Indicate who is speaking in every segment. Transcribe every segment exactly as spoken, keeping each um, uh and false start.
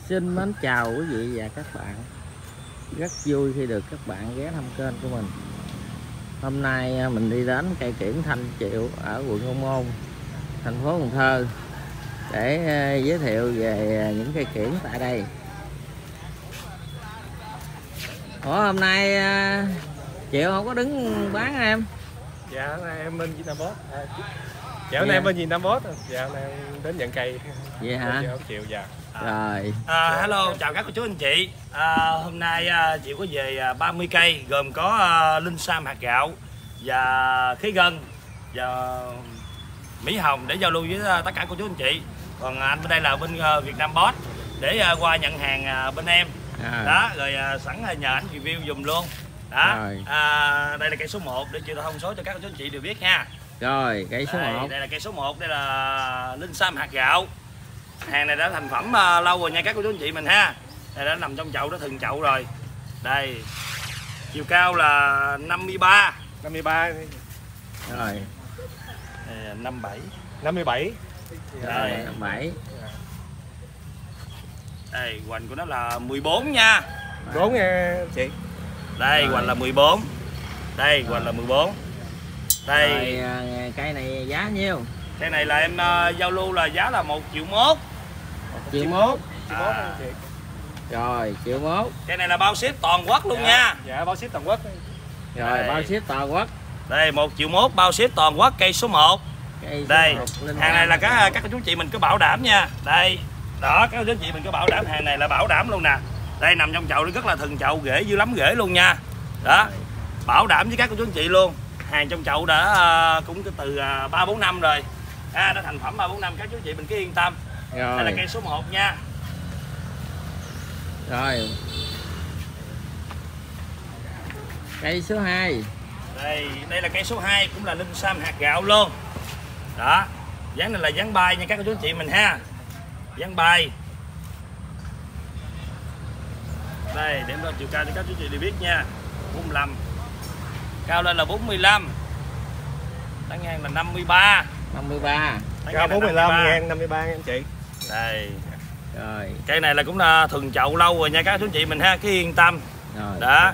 Speaker 1: Xin mến chào quý vị và các bạn. Rất vui khi được các bạn ghé thăm kênh của mình. Hôm nay mình đi đến cây kiển Thanh Triệu ở quận Ô Môn, thành phố Cần Thơ để giới thiệu về những cây kiển tại đây. Ủa hôm nay Triệu không có đứng bán em?
Speaker 2: Dạ hôm nay em bên Việt Nam Boss. À, dạ hôm nay em bên Việt Nam Boss. Dạ hôm nay em đến nhận cây.
Speaker 1: Vậy hả?
Speaker 2: Triệu dạ.
Speaker 1: À, rồi.
Speaker 3: À, hello, chào các cô chú anh chị. À, hôm nay à, Triệu có về à, ba mươi cây gồm có à, linh sam hạt gạo và khế gân và mỹ hồng để giao lưu với à, tất cả cô chú anh chị. Còn anh bên đây là bên à, Việt Nam Boss để à, qua nhận hàng à, bên em. À. Đó, rồi à, sẵn à, nhờ anh review dùm luôn. Đó. À, đây là cây số một để Triệu thông số cho các cô chú anh chị đều biết nha.
Speaker 1: Rồi, cây số
Speaker 3: đây,
Speaker 1: một.
Speaker 3: Đây là cây số một, đây là linh sam hạt gạo. Hàng này đã thành phẩm uh, lâu rồi nha các cô chú anh chị mình ha. Đây đã nằm trong chậu, đã thừng chậu rồi. Đây. Chiều cao là năm mươi ba.
Speaker 2: năm mươi ba.
Speaker 1: Rồi.
Speaker 3: năm mươi bảy.
Speaker 2: năm mươi bảy.
Speaker 3: Đây,
Speaker 1: năm mươi bảy.
Speaker 3: Đây, hoành của nó là mười bốn nha.
Speaker 2: mười bốn nha chị.
Speaker 3: Đây, hoành là mười bốn. Đây, hoành là mười bốn. Đây.
Speaker 1: Rồi, cây này giá nhiêu?
Speaker 3: Cây này là em uh, giao lưu là giá là một triệu mốt.
Speaker 1: một triệu mốt.
Speaker 3: À.
Speaker 1: Rồi, triệu mốt.
Speaker 3: Cây này là bao ship toàn quốc luôn
Speaker 2: dạ,
Speaker 3: nha.
Speaker 2: Dạ, bao ship toàn quốc.
Speaker 1: Rồi, đây. Bao ship toàn quốc.
Speaker 3: Đây, một triệu mốt bao ship toàn quốc, cây số một.
Speaker 1: Cây số
Speaker 3: đây,
Speaker 1: một,
Speaker 3: hàng này là các các cô chú chị mình có bảo đảm nha. Đây. Đó, các cô chú chị mình có bảo đảm, hàng này là bảo đảm luôn nè. Đây nằm trong chậu rất là thừng chậu, rễ dữ lắm rễ luôn nha. Đó. Bảo đảm với các cô chú anh chị luôn. Hàng trong chậu đã uh, cũng từ ba bốn năm rồi. À, đã thành phẩm ba bốn năm, các chú chị mình cứ yên tâm.
Speaker 1: Rồi.
Speaker 3: Đây là cây số một nha.
Speaker 1: Rồi. Cây số hai.
Speaker 3: Đây, đây là cây số hai, cũng là linh sam hạt gạo luôn. Đó. Dáng này là dáng bay nha các cô chú chị mình ha. Dáng bay. Đây, để em đo chiều cao cho các chú chị đều biết nha. bốn mươi lăm. Cao lên là bốn mươi lăm. Tán ngang là năm mươi ba.
Speaker 1: năm mươi ba.
Speaker 2: Cao bốn mươi lăm, ngang năm mươi ba anh chị.
Speaker 3: Đây.
Speaker 1: Rồi.
Speaker 3: Cây này là cũng là thuần chậu lâu rồi nha các chú chị mình ha, cứ yên tâm.
Speaker 1: Rồi.
Speaker 3: Đó.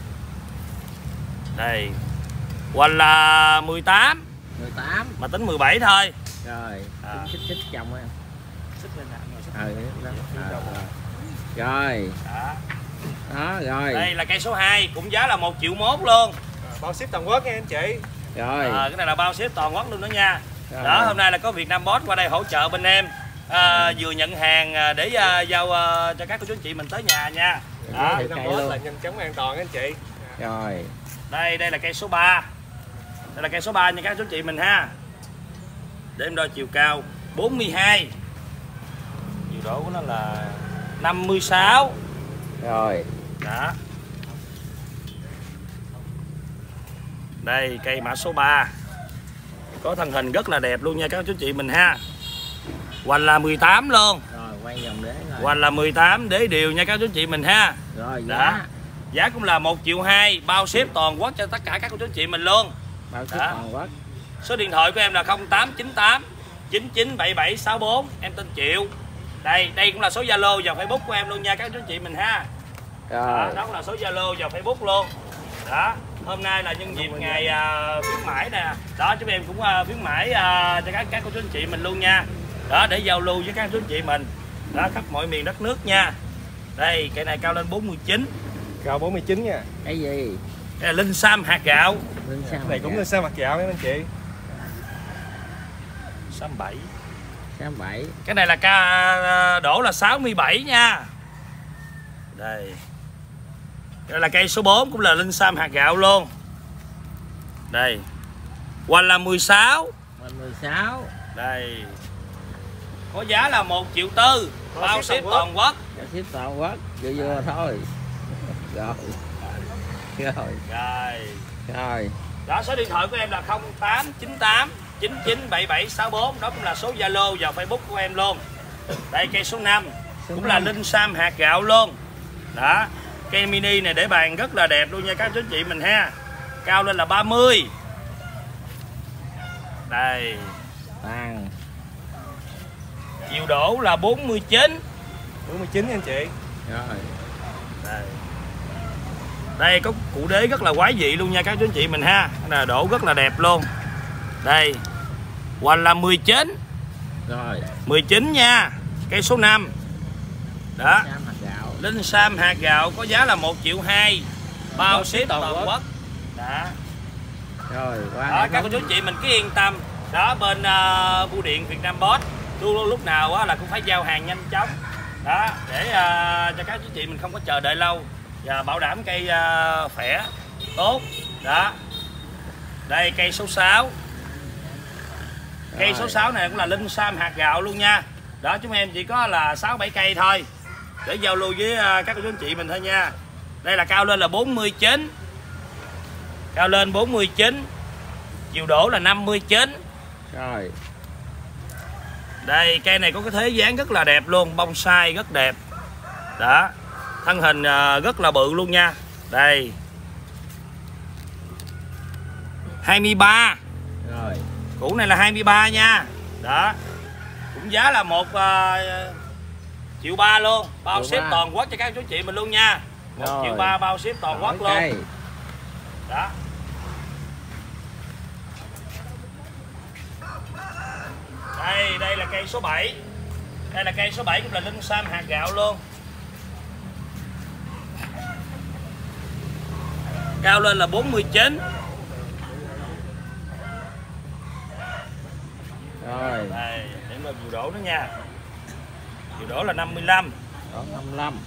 Speaker 3: Đây. Hoành là mười tám.
Speaker 1: mười tám.
Speaker 3: Mà tính mười bảy thôi.
Speaker 1: Rồi.
Speaker 3: À.
Speaker 1: Xích xích chồng em.
Speaker 3: Xích lên nè, xích.
Speaker 1: Ừ, đó. À, rồi.
Speaker 3: Đó.
Speaker 1: Đó rồi.
Speaker 3: Đây là cây số hai, cũng giá là một triệu mốt luôn.
Speaker 2: À, bao ship toàn quốc nha anh chị.
Speaker 1: Rồi.
Speaker 3: À, cái này là bao ship toàn quốc luôn đó nha.
Speaker 1: Rồi.
Speaker 3: Đó, hôm nay là có Việt Nam Boss qua đây hỗ trợ bên em. À, vừa nhận hàng để à, giao à, cho các cô chú anh chị mình tới nhà nha. Đó.
Speaker 2: Việt Nam Boss là nhanh chóng an toàn anh chị.
Speaker 1: Rồi.
Speaker 3: Đây, đây là cây số ba. Đây là cây số ba nha các chú anh chị mình ha. Để em đo chiều cao bốn mươi hai. Chiều độ của nó là năm mươi sáu.
Speaker 1: Rồi.
Speaker 3: Đó. Đây cây mã số ba. Có thân hình rất là đẹp luôn nha các chú chị mình ha. Hoành là mười tám luôn.
Speaker 1: Rồi quay vòng đế rồi.
Speaker 3: Hoành là mười tám, đế đều nha các chú chị mình ha.
Speaker 1: Rồi giá.
Speaker 3: Đó. Giá cũng là một triệu hai, bao ship toàn quốc cho tất cả các cô chú chị mình luôn.
Speaker 1: Bao ship
Speaker 3: Đó.
Speaker 1: toàn quốc.
Speaker 3: Số điện thoại của em là không tám chín tám chín chín bảy bảy sáu bốn, em tên Triệu. Đây, đây cũng là số Zalo và Facebook của em luôn nha các chú chị mình ha.
Speaker 1: Rồi.
Speaker 3: Đó, đó cũng là số Zalo và Facebook luôn. Đó, hôm nay là nhân dịp ngày uh, khuyến mãi nè. Đó, chúng em cũng uh, khuyến mãi uh, cho các các cô chú anh chị mình luôn nha. Đó, để giao lưu với các chú anh chị mình. Đó, khắp mọi miền đất nước nha. Đây, cây này cao lên bốn mươi chín.
Speaker 2: Cao bốn mươi chín nha.
Speaker 1: Cái gì?
Speaker 3: Đây là linh sam hạt gạo.
Speaker 1: Linh sam.
Speaker 2: Này cũng là sao mặt gạo nha anh chị.
Speaker 3: sáu mươi bảy.
Speaker 1: sáu mươi bảy.
Speaker 3: Cái này là ca đổ là sáu mươi bảy nha. Đây. Đây là cây số bốn, cũng là linh sam hạt gạo luôn. Đây. Hoành là mười sáu.
Speaker 1: Hoành mười sáu.
Speaker 3: Đây. Có giá là một triệu tư, bao ship toàn quốc.
Speaker 1: Bao ship toàn quốc, vừa vừa thôi. Rồi. Rồi.
Speaker 3: Rồi.
Speaker 1: Rồi.
Speaker 3: Đó, số điện thoại của em là không tám chín tám chín chín bảy bảy sáu bốn, đó cũng là số Zalo và Facebook của em luôn. Đây cây số năm, cũng là linh sam hạt gạo luôn. Đó, cây mini này để bàn rất là đẹp luôn nha các chú chị mình ha. Cao lên là ba mươi. Đây.
Speaker 1: Vàng.
Speaker 3: Chiều đổ là bốn mươi chín.
Speaker 2: bốn mươi chín nha anh chị.
Speaker 1: Rồi.
Speaker 3: Đây. Đây có cụ đế rất là quái dị luôn nha các chú anh chị mình ha. Là đổ rất là đẹp luôn. Đây. Hoành là mười chín.
Speaker 1: Rồi.
Speaker 3: mười chín nha. Cây số năm. Đó.
Speaker 1: Sam hạt gạo.
Speaker 3: Linh Sam hạt gạo có giá là một triệu hai. Bao ship toàn quốc. Quốc. Đó.
Speaker 1: Rồi, qua
Speaker 3: Đó, các cô chú anh chị mình cứ yên tâm. Đó, bên uh, bưu điện Việt Nam Post luôn lúc nào á, là cũng phải giao hàng nhanh chóng. Đó, để uh, cho các chú chị mình không có chờ đợi lâu và bảo đảm cây uh, khỏe tốt. Đó. Đây cây số sáu. Cây số sáu này cũng là Linh Sam hạt gạo luôn nha. Đó, chúng em chỉ có là sáu bảy cây thôi để giao lưu với uh, các cô chú anh chị mình thôi nha. Đây là cao lên là bốn mươi chín. Cao lên bốn mươi chín. Chiều đổ là năm mươi chín.
Speaker 1: Rồi.
Speaker 3: Đây cây này có cái thế dáng rất là đẹp luôn, bonsai rất đẹp. Đó. Thân hình uh, rất là bự luôn nha. Đây. hai mươi ba.
Speaker 1: Rồi.
Speaker 3: Củ này là hai mươi ba nha. Đó. Cũng giá là một uh, triệu ba luôn, bao
Speaker 1: Triệu
Speaker 3: ship
Speaker 1: ba.
Speaker 3: toàn quốc cho các chú chị mình luôn nha. Một
Speaker 1: Rồi.
Speaker 3: triệu ba bao ship toàn quốc luôn.
Speaker 1: Cây.
Speaker 3: Đó. Đây, đây là cây số bảy. Đây là cây số bảy cũng là Linh Sam hạt gạo luôn. Cao lên là bốn mươi chín.
Speaker 1: Rồi.
Speaker 3: Đây, để mà chiều đổ nữa nha. Chiều đổ là năm mươi lăm.
Speaker 1: Đó, năm mươi lăm.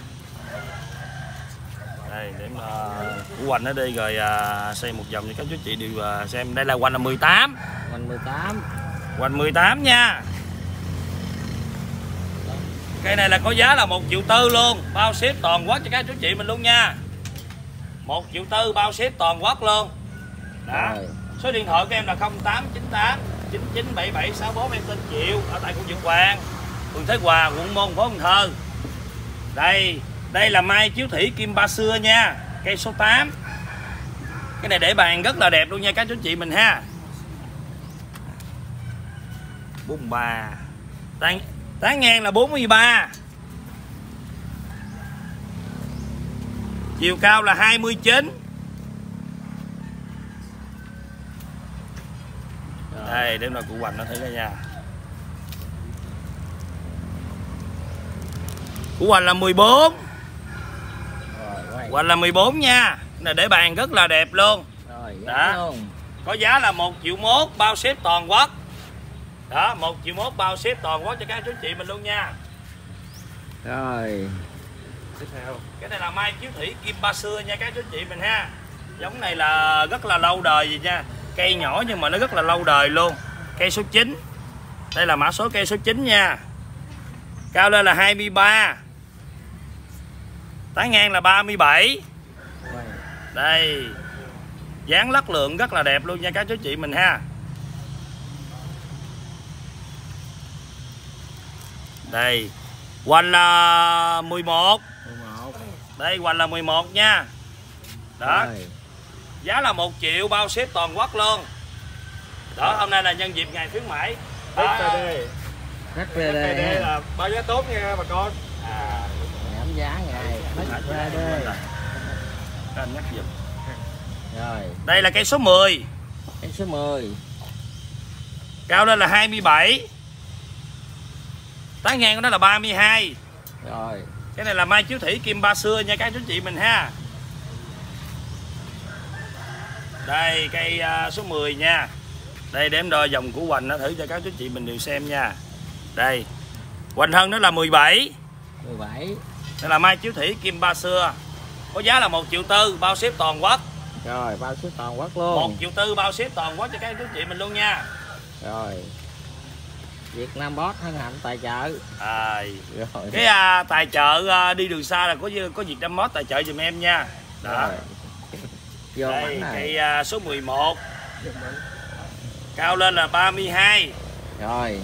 Speaker 3: Đây, để mà củ hoành nó đi rồi à, xây một vòng cho các chú chị đều à, xem. Đây là hoành là mười tám.
Speaker 1: Hoành mười tám.
Speaker 3: Hoành mười tám nha. Cây này là có giá là một triệu tư luôn, bao ship toàn quốc cho các chú chị mình luôn nha. một triệu tư bao ship toàn quốc luôn. Đó.
Speaker 1: Rồi.
Speaker 3: Số điện thoại của em là không tám chín tám chín chín bảy bảy sáu bốn, em tên Triệu ở tại khu vực Hoàng, phường Thế Hòa, quận Môn, thành phố Cần Thơ. Đây, đây là mai chiếu thủy kim ba xưa nha, cây số tám. Cái này để bàn rất là đẹp luôn nha các chú chị mình ha. bốn mươi ba. Tán, tán ngang là bốn mươi ba. Chiều cao là hai mươi chín. Đây, để nào cụ hoành nó thử ra nha. Cụ hoành là mười bốn.
Speaker 1: Rồi,
Speaker 3: Hoành là mười bốn nha. Này để bàn rất là đẹp luôn.
Speaker 1: rồi,
Speaker 3: Đó.
Speaker 1: luôn.
Speaker 3: Có giá là một triệu mốt bao ship toàn quốc. Đó, một triệu mốt bao ship toàn quốc cho các chú chị mình luôn nha.
Speaker 1: Rồi.
Speaker 2: Tiếp theo.
Speaker 3: Cái này là mai chiếu thủy kim ba xưa nha các chú chị mình ha. Giống này là rất là lâu đời gì nha. Cây nhỏ nhưng mà nó rất là lâu đời luôn. Cây số chín. Đây là mã số cây số chín nha. Cao lên là hai mươi ba. Tán ngang là ba mươi bảy. Đây. Dáng lắc lượng rất là đẹp luôn nha các chú chị mình ha. Đây. Hoành là mười một. Đây hoành là mười một nha. Đó.
Speaker 1: Rồi.
Speaker 3: Giá là một triệu bao ship toàn quốc luôn. Đó, hôm nay là nhân dịp ngày khuyến mãi.
Speaker 2: ép pê đê.
Speaker 1: ép
Speaker 2: ép
Speaker 1: pê
Speaker 2: pê đê
Speaker 1: đê
Speaker 2: là bao giá tốt nha bà con.
Speaker 3: À,
Speaker 1: giảm giá ngày ép pê đê.
Speaker 3: anh nhắc giùm.
Speaker 1: Rồi.
Speaker 3: Đây là cây số mười.
Speaker 1: Cây số mười.
Speaker 3: Cao lên là hai mươi bảy. Tán ngang của nó là ba mươi hai.
Speaker 1: Rồi.
Speaker 3: Cái này là mai chiếu thủy kim ba xưa nha các chú chị mình ha. Đây cây uh, số mười nha. Đây để em đo dòng của hoành nó thử cho các chú chị mình đều xem nha. Đây. Hoành thân nó là mười bảy.
Speaker 1: mười bảy.
Speaker 3: Đây là mai chiếu thủy kim ba xưa. Có giá là một triệu tư bao ship toàn quốc.
Speaker 1: Rồi, bao ship toàn quốc luôn.
Speaker 3: một triệu tư bao ship toàn quốc cho các chú chị mình luôn nha.
Speaker 1: Rồi. Việt Nam Post hân hạnh tài trợ.
Speaker 3: À,
Speaker 1: Rồi.
Speaker 3: cái à, tài trợ à, đi đường xa là có có Việt Nam Post tài trợ giùm em nha. Đó.
Speaker 1: Rồi. Vô
Speaker 3: Đây
Speaker 1: bánh này.
Speaker 3: cây à, số mười một. Cao lên là ba mươi hai.
Speaker 1: Rồi.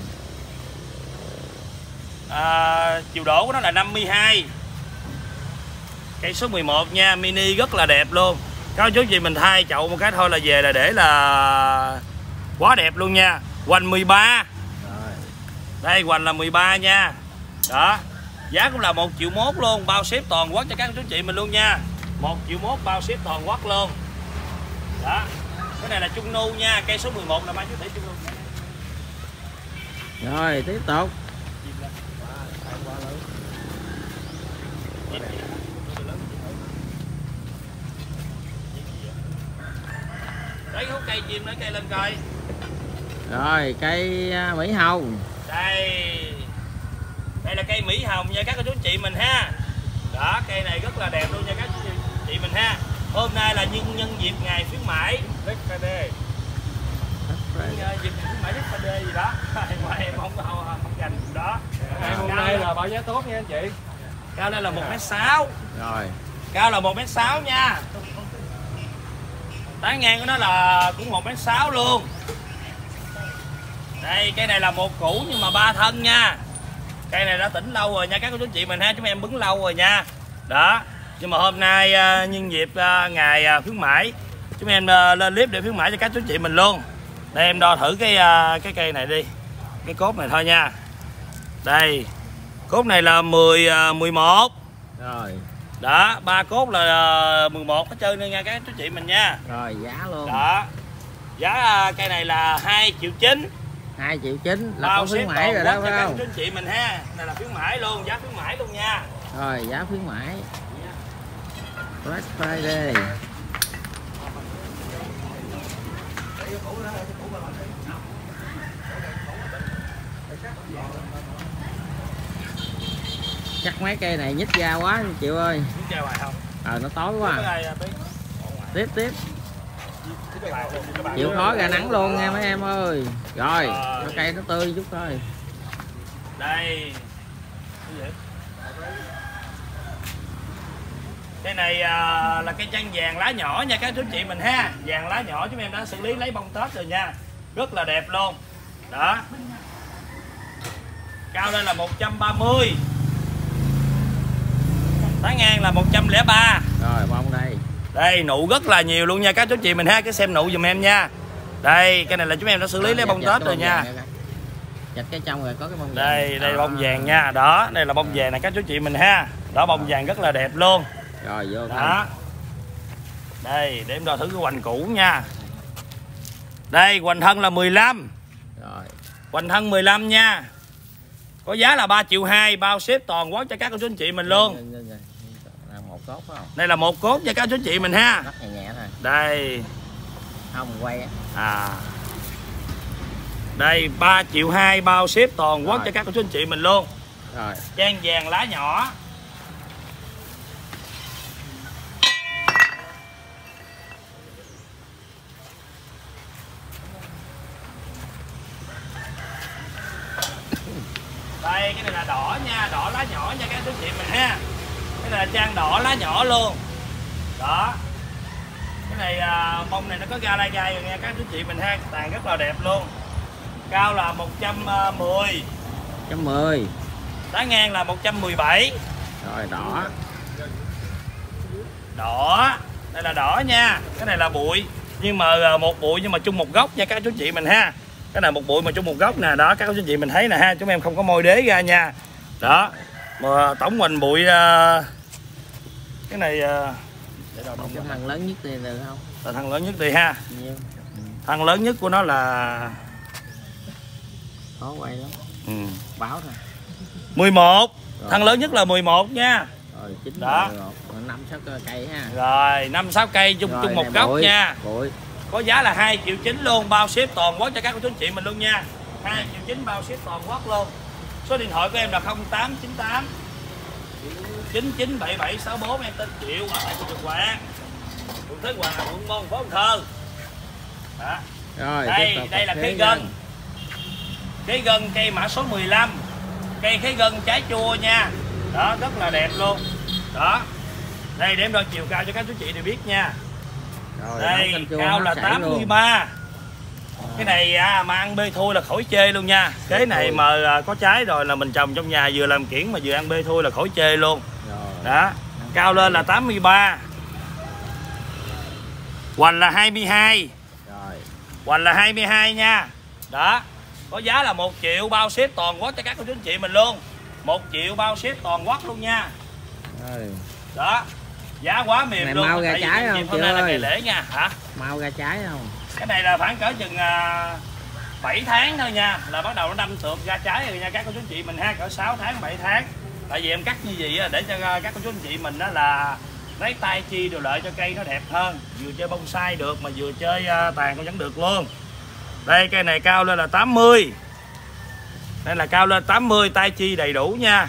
Speaker 3: À, chiều đổ của nó là năm mươi hai. Cây số mười một nha, mini rất là đẹp luôn. Các chú chị mình thay chậu một cái thôi là về là để là quá đẹp luôn nha. Hoành mười ba.
Speaker 1: Rồi.
Speaker 3: Đây hoành là mười ba nha. Đó. Giá cũng là một triệu mốt luôn, bao ship toàn quốc cho các chú chị mình luôn nha. Một triệu mốt bao ship toàn quốc luôn. Đó. Cái này là Trung Nu nha, cây số mười một là mai chú tỷ Trung Nu.
Speaker 1: Rồi tiếp tục.
Speaker 3: Đấy hút cây chim nữa, cây lên coi.
Speaker 1: Rồi cây Mỹ Hồng.
Speaker 3: Đây. Đây là cây Mỹ Hồng nha các cô chú chị mình ha. Đó, cây này rất là đẹp luôn nha các chú chị mình ha. Hôm nay là nhân nhân dịp ngày khuyến mãi
Speaker 2: Black Friday.
Speaker 3: Nhân dịp ngày khuyến mãi Black Friday gì đó. Mà em không không, không dành đó.
Speaker 2: Ngày hôm nay là báo giá tốt nha anh chị.
Speaker 3: Cao đây là một mét sáu.
Speaker 1: Rồi.
Speaker 3: Cao là một mét sáu nha. Tán ngang của nó là cũng một mét sáu luôn. Đây, cây này là một củ nhưng mà ba thân nha. Cây này đã tỉnh lâu rồi nha các cô chú chị mình ha, chúng em bứng lâu rồi nha. Đó. Nhưng mà hôm nay uh, nhân dịp uh, ngày uh, khuyến mãi, chúng em uh, lên clip để khuyến mãi cho các chú chị mình luôn. Đây em đo thử cái uh, cái cây này đi. Cái cốt này thôi nha. Đây. Cốt này là mười uh, mười một.
Speaker 1: Rồi.
Speaker 3: Đó, ba cốt là uh, mười một hết trơn nha các chú chị mình nha.
Speaker 1: Rồi giá luôn.
Speaker 3: Đó. Giá uh, cây này là hai triệu chín.
Speaker 1: hai triệu chín là
Speaker 3: bao
Speaker 1: có khuyến
Speaker 3: ship
Speaker 1: mãi rồi đó
Speaker 3: toàn quốc
Speaker 1: phải
Speaker 3: cho
Speaker 1: không?
Speaker 3: các chú chị mình ha. Này là khuyến mãi luôn, giá khuyến mãi luôn nha.
Speaker 1: Rồi giá khuyến mãi. Black Friday. Chắc mấy cây này nhích ra quá anh Chịu ơi.
Speaker 3: Chào bài không?
Speaker 1: Ờ nó tối quá.
Speaker 3: Cái
Speaker 1: Tiếp tiếp. Chịu khó ra nắng luôn nha mấy em ơi. Rồi, cho cây nó tươi chút thôi.
Speaker 3: Đây. Cái này à, là cây chanh vàng lá nhỏ nha các chú chị mình ha. Vàng lá nhỏ chúng em đã xử lý lấy bông Tết rồi nha. Rất là đẹp luôn. Đó. Cao lên là một trăm ba mươi. Tán ngang là một trăm lẻ ba.
Speaker 1: Rồi bông đây.
Speaker 3: Đây nụ rất là nhiều luôn nha các chú chị mình ha. Cái xem nụ giùm em nha. Đây cái này là chúng em đã xử lý rồi, lấy bông Tết rồi nha.
Speaker 1: Chặt cái trong rồi có cái bông vàng.
Speaker 3: Đây đây bông vàng nha. Đó đây là bông vàng này các chú chị mình ha. Đó bông vàng rất là đẹp luôn.
Speaker 1: Rồi vô
Speaker 3: đó. Đây để em đo thử cái hoành cũ nha. Đây hoành thân là mười lăm.
Speaker 1: Rồi.
Speaker 3: Hoành thân mười lăm nha. Có giá là ba triệu hai, bao ship toàn quốc cho các cô chú anh chị mình luôn.
Speaker 1: Là một cốt phải không?
Speaker 3: Đây là một cốt cho các chú anh chị mình ha.
Speaker 1: Rất nhẹ nhẹ thôi.
Speaker 3: Đây.
Speaker 1: Không quay.
Speaker 3: À. Đây ba triệu hai, bao ship toàn quốc
Speaker 1: rồi.
Speaker 3: cho các cô chú anh chị mình luôn.
Speaker 1: Rồi.
Speaker 3: Trang vàng lá nhỏ. Đây cái này là đỏ nha, đỏ lá nhỏ nha các chú chị mình ha. Cái này là trang đỏ lá nhỏ luôn. Đó. Cái này à, bông này nó có ga lai gai rồi nha các chú chị mình ha, tàn rất là đẹp luôn. Cao là một trăm mười.
Speaker 1: một trăm mười.
Speaker 3: Tán ngang là một trăm mười bảy.
Speaker 1: Rồi đỏ.
Speaker 3: Đỏ. Đây là đỏ nha. Cái này là bụi. Nhưng mà một bụi nhưng mà chung một gốc nha các chú chị mình ha. Cái này một bụi mà chung một gốc nè. Đó các chú chị mình thấy nè ha. Chúng em không có môi đế ra nha. Đó. Mà tổng mình bụi uh, cái này uh,
Speaker 1: Cái thằng lớn nhất này được không?
Speaker 3: là thằng lớn nhất thì ha.
Speaker 1: Nhiêu? Ừ.
Speaker 3: Thằng lớn nhất của nó là
Speaker 1: Khó quay lắm.
Speaker 3: ừ.
Speaker 1: Báo thôi.
Speaker 3: mười một.
Speaker 1: Rồi.
Speaker 3: Thằng lớn nhất là mười một nha.
Speaker 1: Rồi chín
Speaker 3: đó.
Speaker 1: năm sáu cây ha.
Speaker 3: Rồi năm sáu cây chung
Speaker 1: Rồi,
Speaker 3: chung một
Speaker 1: này
Speaker 3: gốc
Speaker 1: bụi,
Speaker 3: nha.
Speaker 1: Bụi.
Speaker 3: Có giá là hai triệu chín luôn, bao ship toàn quốc cho các cô chú anh chị mình luôn nha. hai triệu chín bao ship toàn quốc luôn. Số điện thoại của em là không tám chín tám chín chín bảy bảy sáu bốn, em tên Triệu ở tại khu vực Quảng, phường Thới Hòa, quận Môn, phố Cần Thơ. Đó.
Speaker 1: Rồi,
Speaker 3: Đây, đây là khế gân. Khế gân cây mã số mười lăm. Cây khế gân trái chua nha. Đó, rất là đẹp luôn. Đó. Đây để em đo chiều cao cho các chú chị đều biết nha.
Speaker 1: Rồi,
Speaker 3: đây cao là tám mươi ba. Cái này à, mà ăn bê thui là khỏi chê luôn nha. Cái này mà à, có trái rồi là mình trồng trong nhà vừa làm kiển mà vừa ăn bê thui là khỏi chê luôn.
Speaker 1: Rồi.
Speaker 3: Đó. Cao lên là tám mươi ba. Hoành là hai mươi hai.
Speaker 1: Rồi.
Speaker 3: Hoành là hai mươi hai nha. Đó. Có giá là một triệu, bao ship toàn quốc cho các cô chú anh chị mình luôn. một triệu bao ship toàn quốc luôn nha.
Speaker 1: Rồi.
Speaker 3: Đó, giá quá mềm
Speaker 1: này
Speaker 3: luôn.
Speaker 1: mau ra trái không
Speaker 3: hôm nay là ngày lễ nha. Hả?
Speaker 1: Mau ra trái không?
Speaker 3: Cái này là khoảng cỡ chừng à, bảy tháng thôi nha, là bắt đầu nó đâm tược ra trái rồi nha các cô chú anh chị mình ha, cỡ sáu tháng bảy tháng. Tại vì em cắt như vậy để cho các cô chú anh chị mình đó là lấy tay chi đồ lợi cho cây nó đẹp hơn, vừa chơi bonsai được mà vừa chơi tàn cũng vẫn được luôn. Đây cây này cao lên là tám mươi. Đây là cao lên tám mươi, tay chi đầy đủ nha.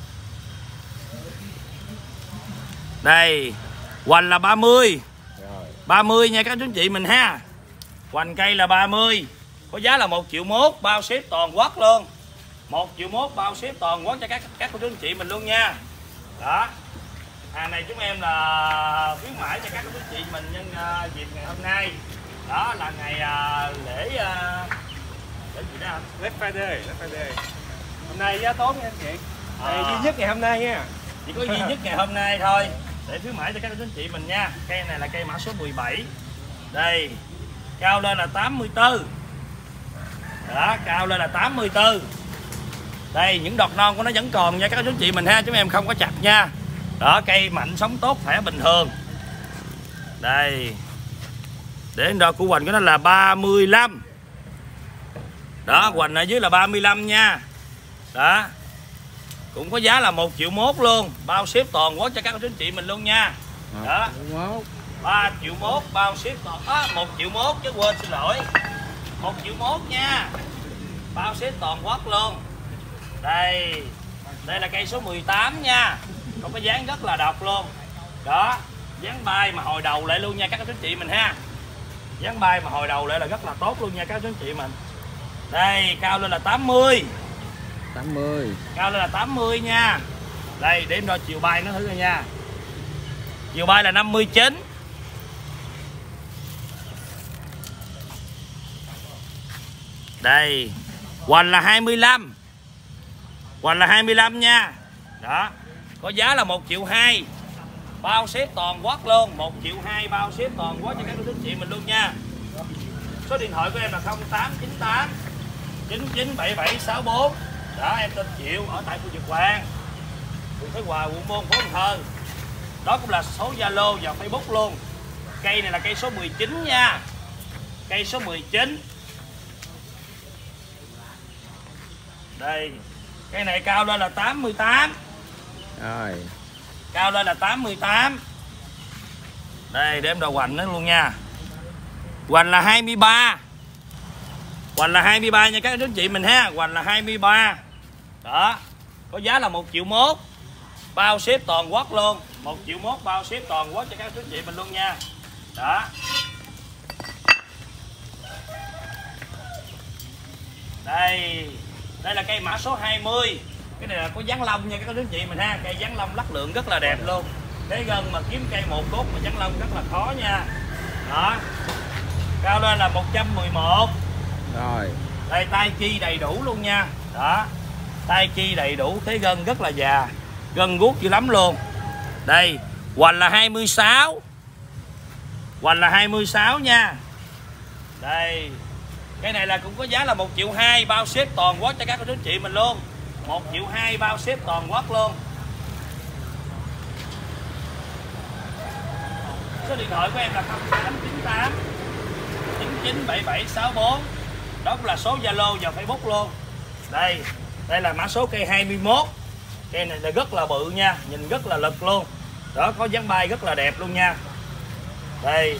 Speaker 3: Đây, hoành là ba mươi. ba mươi nha các chú anh chị mình ha. Hoành cây là ba mươi. Có giá là một triệu mốt, bao ship toàn quốc luôn. một triệu mốt bao ship toàn quốc cho các các cô chú anh chị mình luôn nha. Đó. Hàng này chúng em là khuyến mãi cho các cô chú anh chị mình nhân uh, dịp ngày hôm nay. Đó là ngày uh, lễ uh, lễ gì đó anh?
Speaker 2: Black Friday, Black Friday. Hôm nay giá tốt nha anh chị. Này
Speaker 3: À.
Speaker 2: duy nhất ngày hôm nay nha.
Speaker 3: Chỉ có duy nhất ngày hôm nay thôi. Để khuyến mãi cho các cô chú anh chị mình nha. Cây này là cây mã số mười bảy. Đây. Cao lên là tám mươi tư. Đó, cao lên là tám mươi tư. Đây, những đọt non của nó vẫn còn nha các chú anh chị mình ha, chúng em không có chặt nha. Đó, cây mạnh sống tốt khỏe bình thường. Đây. Để đo của hoành của nó là ba mươi lăm. Đó, hoành ở dưới là ba mươi lăm nha. Đó. Cũng có giá là một triệu mốt luôn, bao ship toàn quốc cho các chú anh chị mình luôn nha. Đó. ba triệu mốt bao ship toàn à, một triệu mốt chứ quên xin lỗi. một triệu mốt nha. Bao ship toàn quốc luôn. Đây. Đây là cây số mười tám nha. Có cái dáng rất là độc luôn. Đó, dáng bay mà hồi đầu lại luôn nha các chú anh chị mình ha. Dáng bay mà hồi đầu lại là rất là tốt luôn nha các chú anh chị mình. Đây, cao lên là tám mươi.
Speaker 1: tám mươi.
Speaker 3: Cao lên là tám mươi nha. Đây, để em đo chiều bay nó thử coi nha. Chiều bay là năm mươi chín. Đây, hoành là hai mươi lăm. Hoành là hai mươi lăm nha. Đó, có giá là một triệu hai. Bao ship toàn quốc luôn, một triệu hai bao ship toàn quốc cho các cô chú chị mình luôn nha. Số điện thoại của em là không tám chín tám chín chín bảy bảy sáu bốn. Đó, em tên Triệu ở tại khu vực Hoàng, phường Thới Hòa, quận Môn, phố Cần Thơ. Đó cũng là số Zalo và Facebook luôn. Cây này là cây số mười chín nha. Cây số mười chín. Đây. Cây này cao lên là tám mươi tám.
Speaker 1: Rồi.
Speaker 3: Cao lên là tám mươi tám. Đây, để em đo hoành nó luôn nha. Hoành là hai mươi ba. Hoành là hai mươi ba nha các anh chị mình ha. Hoành là hai mươi ba. Đó. Có giá là một triệu mốt. Bao ship toàn quốc luôn. một triệu mốt bao ship toàn quốc cho các anh chị mình luôn nha. Đó. Đây. Đây là cây mã số hai mươi. Cái này là có dán lông nha các anh chị mình ha. Cây dán lông lắc lượng rất là đẹp luôn. Thế gần mà kiếm cây một cốt mà dán lông rất là khó nha. Đó. Cao lên là một trăm mười một.
Speaker 1: Rồi.
Speaker 3: Đây, tay chi đầy đủ luôn nha. Đó. Tay chi đầy đủ, thế gân rất là già, gân guốc dữ lắm luôn. Đây, hoành là hai mươi sáu. Hoành là hai mươi sáu nha. Đây. Cái này là cũng có giá là một triệu hai bao ship toàn quốc cho các cô chú chị mình luôn. một triệu hai bao ship toàn quốc luôn. Số điện thoại của em là không tám chín tám chín chín bảy bảy sáu bốn. Đó cũng là số Zalo và Facebook luôn. Đây, đây là mã số cây hai mươi mốt. Cây này là rất là bự nha, nhìn rất là lực luôn. Đó, có dáng bay rất là đẹp luôn nha. Đây.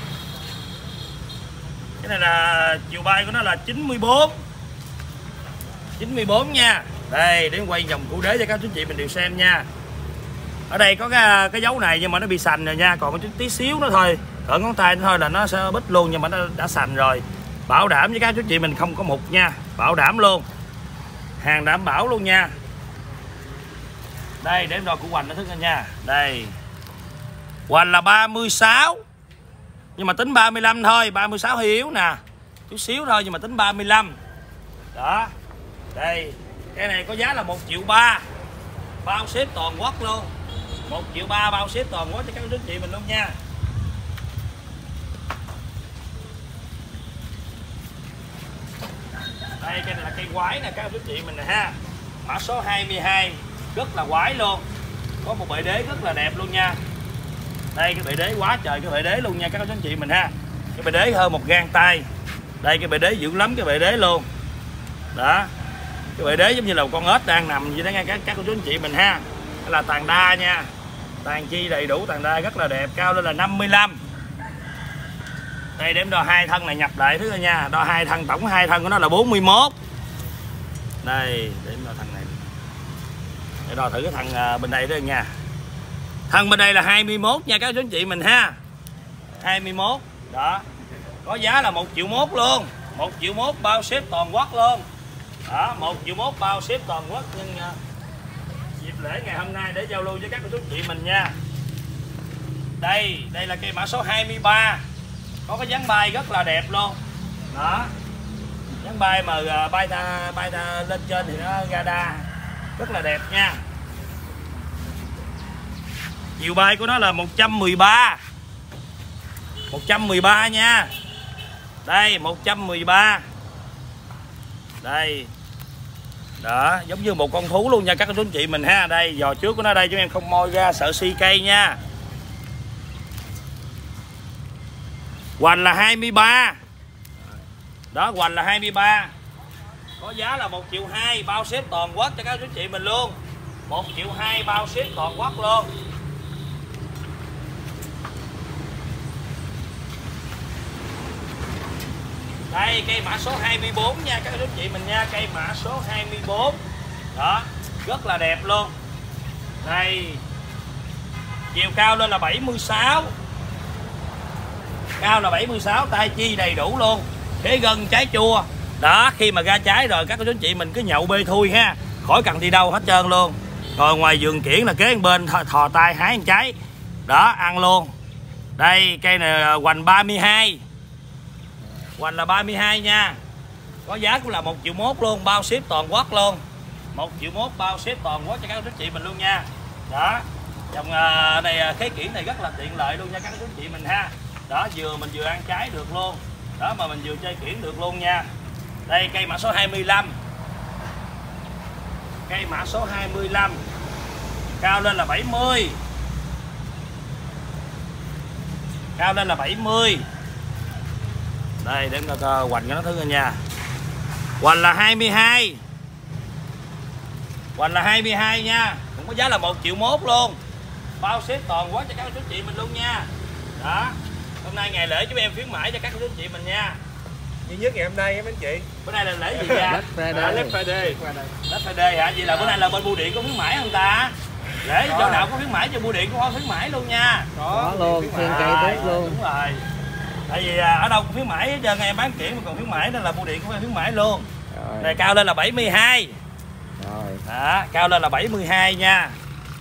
Speaker 3: Cái này là chiều bay của nó là chín mươi bốn. chín mươi bốn nha. Đây, để quay vòng cụ đế cho các chú chị mình đều xem nha. Ở đây có cái, cái dấu này nhưng mà nó bị sành rồi nha, còn có chút tí xíu nữa thôi, cỡ ngón tay nữa thôi là nó sẽ bít luôn, nhưng mà nó đã sành rồi. Bảo đảm với các chú chị mình không có mục nha, bảo đảm luôn, hàng đảm bảo luôn nha. Đây, để em đo củ hoành nó thức nha. Đây, hoành là ba mươi sáu, nhưng mà tính ba mươi lăm thôi, ba mươi sáu hơi yếu nè, chút xíu thôi nhưng mà tính ba mươi lăm. Đó. Đây, cái này có giá là một triệu ba, bao ship toàn quốc luôn. một triệu ba bao ship toàn quốc cho các quý chị mình luôn nha. Đây, cây này là cây quái nè các quý chị mình nè ha. mã số hai mươi hai, rất là quái luôn. Có một bệ đế rất là đẹp luôn nha. Đây cái bệ đế quá trời cái bệ đế luôn nha các anh chị mình ha. Cái bệ đế hơn một gang tay. Đây cái bệ đế dữ lắm cái bệ đế luôn. Đó. Cái bệ đế giống như là một con ếch đang nằm vậy đó nha các các cô chú anh chị mình ha. Đây là tàn đa nha. Tàn chi đầy đủ, tàn đa rất là đẹp, cao lên là năm mươi lăm. Đây đếm đo hai thân này nhập lại thứ nha, đo hai thân, tổng hai thân của nó là bốn mươi mốt. Đây, đếm đo thân này. Để đo thử cái thằng bên đây đó nha. Thân bên đây là hai mươi mốt nha các chú anh chị mình ha. hai mươi mốt. Đó. Có giá là một triệu mốt luôn. một triệu mốt bao ship toàn quốc luôn. Đó, một triệu mốt bao ship toàn quốc nhưng uh, dịp lễ ngày hôm nay để giao lưu với các cô chú chị mình nha. Đây, đây là cây mã số hai mươi ba. Có cái dáng bay rất là đẹp luôn. Đó. Dáng bay mà uh, bay ta bay ta lên trên thì nó radar rất là đẹp nha. Chiều bay của nó là một trăm mười ba. một trăm mười ba nha. Đây một trăm mười ba. Đây. Đó, giống như một con thú luôn nha các anh chị mình ha. Đây, giò trước của nó đây chúng em không moi ra sợ si cây nha. Hoành là hai mươi ba. Đó, hoành là hai mươi ba. Có giá là một triệu hai bao ship toàn quốc cho các anh chị mình luôn. một triệu hai bao ship toàn quốc luôn. Đây cây mã số hai mươi bốn nha các anh chị mình nha, cây mã số hai mươi bốn. Đó, rất là đẹp luôn. Đây. Chiều cao lên là bảy mươi sáu. Cao là bảy mươi sáu, tay chi đầy đủ luôn. Thế gân trái chua. Đó, khi mà ra trái rồi các anh chị mình cứ nhậu bê thui ha, khỏi cần đi đâu hết trơn luôn. Rồi ngoài vườn kiển là kế bên thò, thò tay hái ăn trái. Đó, ăn luôn. Đây, cây này hoành ba mươi hai. Hoành là ba mươi hai nha. Có giá cũng là một triệu mốt luôn, bao ship toàn quốc luôn. một triệu mốt bao ship toàn quốc cho các anh chị mình luôn nha. Đó. Dòng này khế kiển này rất là tiện lợi luôn nha các anh chị mình ha. Đó, vừa mình vừa ăn trái được luôn. Đó, mà mình vừa chơi kiển được luôn nha. Đây cây mã số hai mươi lăm. Cây mã số hai mươi lăm. Cao lên là bảy mươi. Cao lên là bảy mươi. Đây để cho hoành cho nó thứ nha. Hoành là hai mươi hai. Hoành là hai mươi hai nha. Cũng có giá là một triệu mốt luôn. Bao ship toàn quốc cho các chú chị mình luôn nha. Đó. Hôm nay ngày lễ chúng em khuyến mãi cho các chú chị mình nha.
Speaker 2: Duy nhất ngày hôm nay em anh chị.
Speaker 3: Bữa nay là lễ gì ra?
Speaker 2: Black Friday. Black Friday.
Speaker 3: Black Friday hả? Vậy là bữa nay là bên bưu điện có khuyến mãi không ta? Lễ chỗ nào có khuyến mãi cho bưu điện cũng có khuyến mãi luôn nha.
Speaker 1: Có, có luôn, khuyên cây tốt luôn.
Speaker 3: Đúng rồi. Tại vì ở đâu cũng khuyến mãi hết trơn, em bán kiển mà còn khuyến mãi nên là bưu điện cũng phải khuyến mãi luôn. Rồi. Này cao lên là bảy mươi hai.
Speaker 1: Rồi.
Speaker 3: Đó, cao lên là bảy mươi hai nha.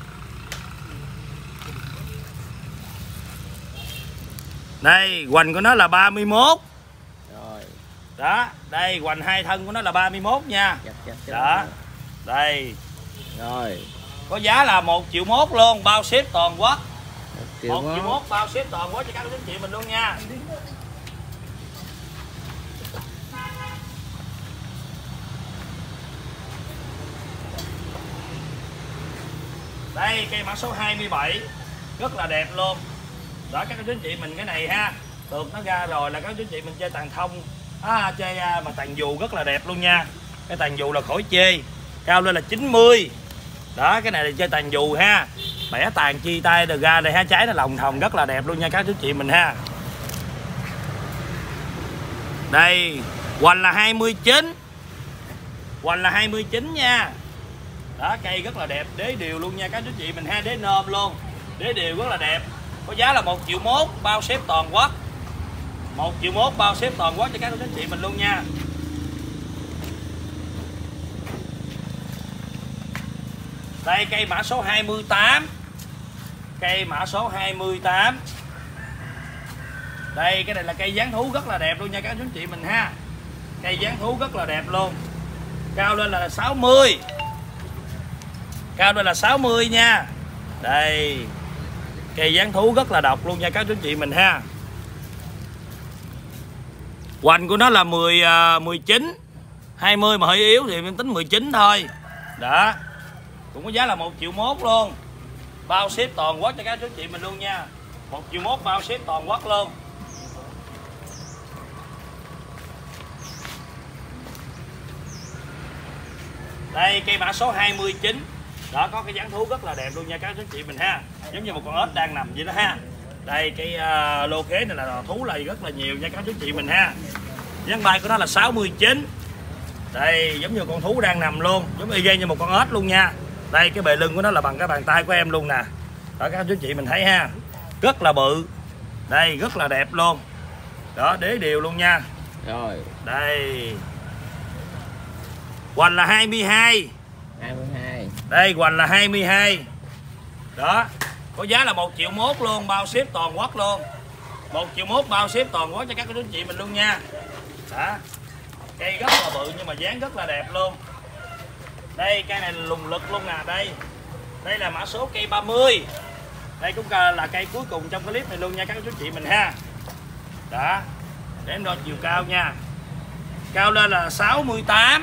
Speaker 3: Đây, hoành của nó là ba mươi mốt.
Speaker 1: Rồi.
Speaker 3: Đó, đây hoành hai thân của nó là ba mươi mốt nha.
Speaker 1: Chặt, chặt, chặt.
Speaker 3: Đó. Đây.
Speaker 1: Rồi.
Speaker 3: Có giá là một triệu mốt luôn, bao ship toàn quốc.
Speaker 1: một
Speaker 3: triệu mốt bao ship toàn quốc cho các anh chị mình luôn nha. Đây cây mã số hai mươi bảy. Rất là đẹp luôn. Đó các anh chị mình cái này ha. Tược nó ra rồi là các anh chị mình chơi tàn thông. À, chơi mà tàn dù rất là đẹp luôn nha. Cái tàn dù là khỏi chê. Cao lên là chín mươi. Đó cái này là chơi tàn dù ha. Bẻ tàn chi tay được ra đây ha, trái nó lòng thòng rất là đẹp luôn nha các chú chị mình ha. Đây, hoành là hai mươi chín. Hoành là hai mươi chín nha. Đó cây rất là đẹp, đế đều luôn nha các chú chị mình ha, đế nôm luôn. Đế đều rất là đẹp. Có giá là một triệu mốt bao ship toàn quốc. một triệu mốt bao ship toàn quốc cho các chú chị mình luôn nha. Đây cây mã số hai mươi tám. Cây mã số hai mươi tám. Đây cái này là cây dáng thú rất là đẹp luôn nha các anh chị mình ha. Cây dáng thú rất là đẹp luôn. Cao lên là sáu mươi. Cao lên là sáu mươi nha. Đây. Cây dáng thú rất là độc luôn nha các anh chị mình ha. Hoành của nó là mười, mười chín. hai mươi mà hơi yếu thì mình tính mười chín thôi. Đó, cũng có giá là một triệu mốt luôn, bao ship toàn quốc cho các chú chị mình luôn nha. Một triệu mốt bao ship toàn quốc luôn. Đây cây mã số hai mươi chín. Đó, có cái dáng thú rất là đẹp luôn nha các chú chị mình ha. Giống như một con ếch đang nằm vậy đó ha. Đây cái uh, lô khế này là thú này rất là nhiều nha các chú chị mình ha. Dáng bay của nó là sáu mươi chín. Đây giống như con thú đang nằm luôn, giống y gan như một con ếch luôn nha. Đây cái bề lưng của nó là bằng cái bàn tay của em luôn nè. Đó các chú chị mình thấy ha. Rất là bự. Đây rất là đẹp luôn. Đó, đế đều luôn nha.
Speaker 1: Rồi.
Speaker 3: Đây. Hoành là hai mươi hai.
Speaker 1: hai mươi hai.
Speaker 3: Đây hoành là hai mươi hai. Đó, có giá là một triệu mốt luôn, bao ship toàn quốc luôn. một triệu mốt bao ship toàn quốc cho các chú chị mình luôn nha. Đó. Cây rất là bự nhưng mà dáng rất là đẹp luôn. Đây cây này lùng lực luôn nè, đây. Đây là mã số cây ba mươi. Đây cũng là cây cuối cùng trong clip này luôn nha các chú chị mình ha. Đó. Để em đo chiều cao nha. Cao lên là sáu mươi tám.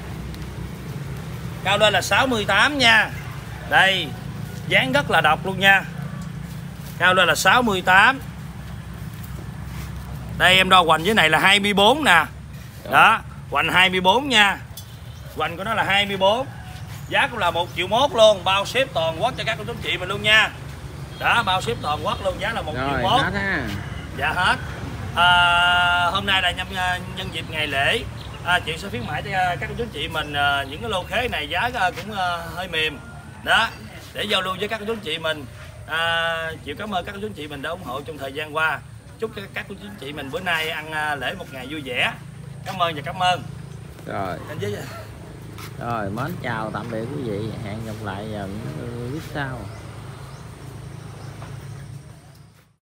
Speaker 3: Cao lên là sáu mươi tám nha. Đây, dáng rất là độc luôn nha. Cao lên là sáu mươi tám. Đây em đo hoành dưới này là hai mươi bốn nè. Đó, hoành hai mươi bốn nha. Hoành của nó là hai mươi bốn. Giá cũng là một triệu mốt luôn, bao ship toàn quốc cho các cô chú chị mình luôn nha. Đó, bao ship toàn quốc luôn, giá là một triệu mốt. Dạ hết. À, hôm nay là nhân, nhân dịp ngày lễ, à, chị sẽ khuyến mãi cho các cô chú chị mình à, những cái lô khế này giá cũng à, hơi mềm. Đó, để giao lưu với các cô chú chị mình. À, chịu cảm ơn các cô chú chị mình đã ủng hộ trong thời gian qua. Chúc các cô chú chị mình bữa nay ăn lễ một ngày vui vẻ. Cảm ơn và cảm ơn.
Speaker 1: Rồi.
Speaker 3: Anh với
Speaker 1: Rồi, mến chào tạm biệt quý vị. Hẹn gặp lại vào những clip sau.